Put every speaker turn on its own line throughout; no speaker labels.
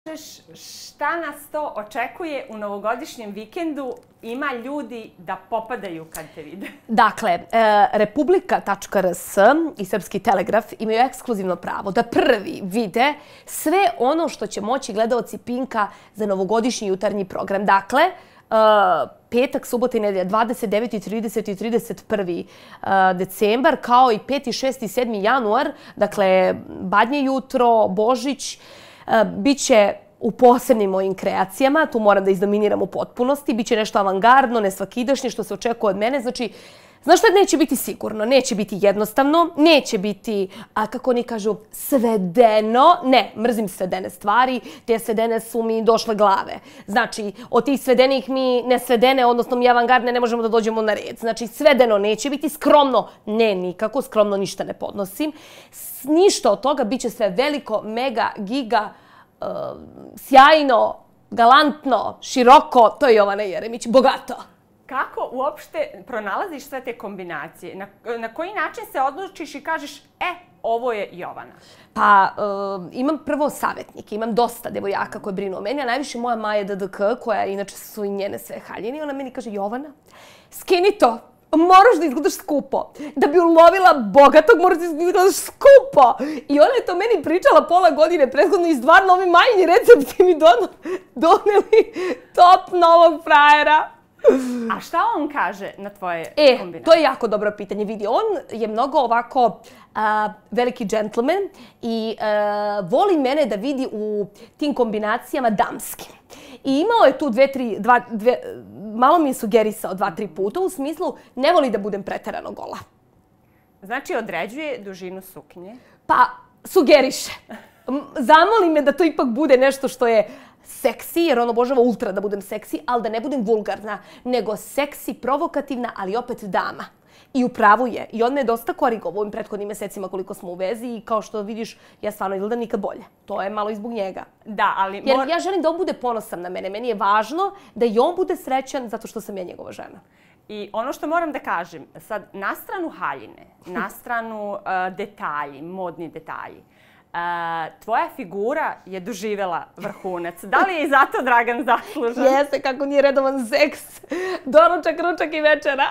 Šta nas to očekuje u novogodišnjem vikendu? Ima ljudi da popadaju kad te vide.
Dakle, Republika.rs i Srpski telegraf imaju ekskluzivno pravo da prvi vide sve ono što će moći gledaoci Pinka za novogodišnji jutarnji program. Dakle, petak, subota i nedelja, 29. 30. i 31. decembar, kao i 5. 6. i 7. januar, dakle, Badnje jutro, Božić, biće u posebnim mojim kreacijama, tu moram da izdominiram u potpunosti, biće nešto avangardno, nesvakidašnje, što se očekuje od mene. Znači, znaš šta neće biti sigurno? Neće biti jednostavno, neće biti, kako oni kažu, svedeno. Ne, mrzim svedene stvari, te svedene su mi došle glave. Znači, od tih svedenih mi nesvedene, odnosno mi avangardne, ne možemo da dođemo na red. Znači, svedeno neće biti, skromno, ne nikako, skromno ništa ne podnosim. Ništa od toga, bit će sve veliko, mega, giga, sjajno, galantno, široko, to je Jovana Jeremić, bogato.
Kako uopšte pronalaziš sve te kombinacije? Na koji način se odlučiš i kažeš, ovo je Jovana?
Pa, imam prvo savjetnike, imam dosta devojaka koje brinu o meni, a najviše moja Maja DDK, koja inače su i njene sve haljine, ona meni kaže, Jovana, skini to. Moraš da izgledaš skupo. Da bi ulovila bogatog, moraš da izgledaš skupo. I ona je to meni pričala pola godine prethodno i stvarno ovi Majini recepti mi doneli top novog frajera.
A šta on kaže na tvoje kombinacije?
To je jako dobro pitanje. Vidi, on je mnogo ovako veliki džentlmen i voli mene da vidi u tim kombinacijama damskim. I imao je tu malo mi je sugerisao 2-3 puta, u smislu ne voli da budem preterano gola.
Znači, određuje dužinu suknje?
Pa, sugeriše. Zamoli me da to ipak bude nešto što je seksi, jer on obožava ultra da budem seksi, ali da ne budem vulgarna, nego seksi, provokativna, ali opet dama. I u pravu je. I on me je dosta korigovao u ovim prethodnim mesecima koliko smo u vezi i kao što vidiš, ja stvarno izgledam nikad bolje. To je malo i zbog njega.
Da, ali...
Jer ja želim da on bude ponosan na mene. Meni je važno da i on bude srećan zato što sam ja njegova žena.
I ono što moram da kažem, sad, na stranu haljine, na stranu detalji, modni detalji, tvoja figura je doživjela vrhunac. Da li je i zato Dragan zaslužan?
Jeste, kako nije redovan seks. Doručak, ručak i večera.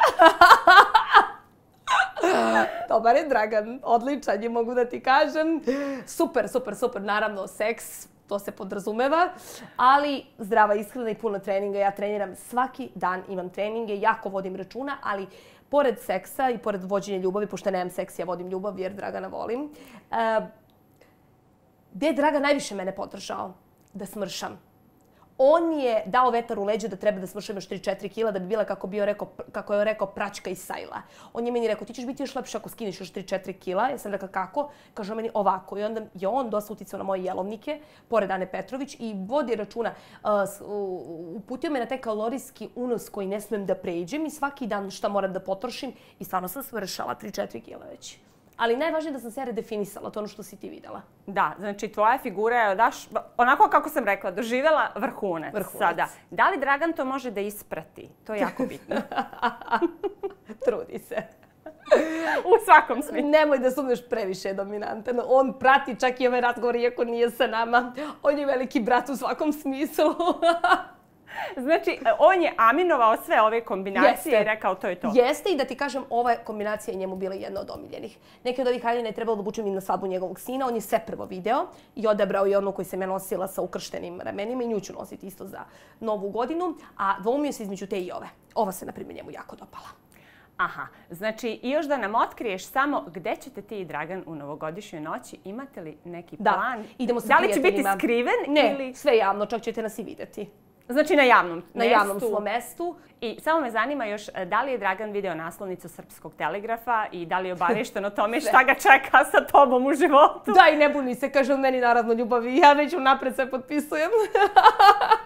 Dobar je Dragan, odličan je, mogu da ti kažem. Super, super, super. Naravno, seks, to se podrazumeva, ali zdrava ishrana i puno treninga. Ja treniram svaki dan, imam treninge, jako vodim računa, ali pored seksa i pored vođenja ljubavi, pošto nemam seks, ja vodim ljubav jer Dragana volim. Gde je Dragan najviše mene podržao? Da smršam. On je dao vetar u leđa da treba da smršam još 3-4 kila da bi bila, kako je rekao, praćka iz sajla. On je meni rekao, ti ćeš biti još lepša ako skiniš još 3-4 kila. Ja sam rekao, kako? Kaže on meni ovako. I onda je on dosta uticao na moje jelovnike, pored Ane Petrović, i vodi računa. Uputio me na taj kalorijski unos koji ne smem da pređem i svaki dan šta moram da potrošim. I stvarno sam smršala 3-4 kila već. Ali najvažnije je da sam se redefinisala, to ono što si ti videla.
Da, znači tvoja figura je, onako kako sam rekla, doživjela vrhunac. Sada, da li Dragan to može da isprati? To je jako bitno.
Trudi se.
U svakom smislu.
Nemoj da sumnješ, previše dominantan. On prati čak i ove razgovore, iako nije sa nama. On je veliki brat u svakom smislu.
Znači, on je aminovao sve ove kombinacije i rekao to je to.
Jeste, i da ti kažem, ova kombinacija je njemu bila jedna od omiljenih. Neke od ovih haljina je trebalo da obučem i na svadbu njegovog sina. On je sve prvo video i odabrao je onu koju sam ja nosila sa ukrštenim ramenima i nju ću nositi isto za novu godinu. A dvoumio se između te i ove. Ova se, na primjer, njemu jako dopala.
Aha, znači i još da nam otkriješ samo gde ćete ti i Dragan u novogodišnjoj noći, imate li neki plan?
Da, idemo sa
prijateljima. Da li će biti skriven?
Ne, sve javno, čak ćete nas i vidjeti.
Znači na javnom mestu.
Na javnom svom mestu.
I samo me zanima još da li je Dragan video naslovnicu Srpskog telegrafa i da li je obavješten o tome šta ga čeka sa tobom u životu?
Da, i ne buni se, kaže on meni naravno ljubavi. Ja već unapred sve potpisujem.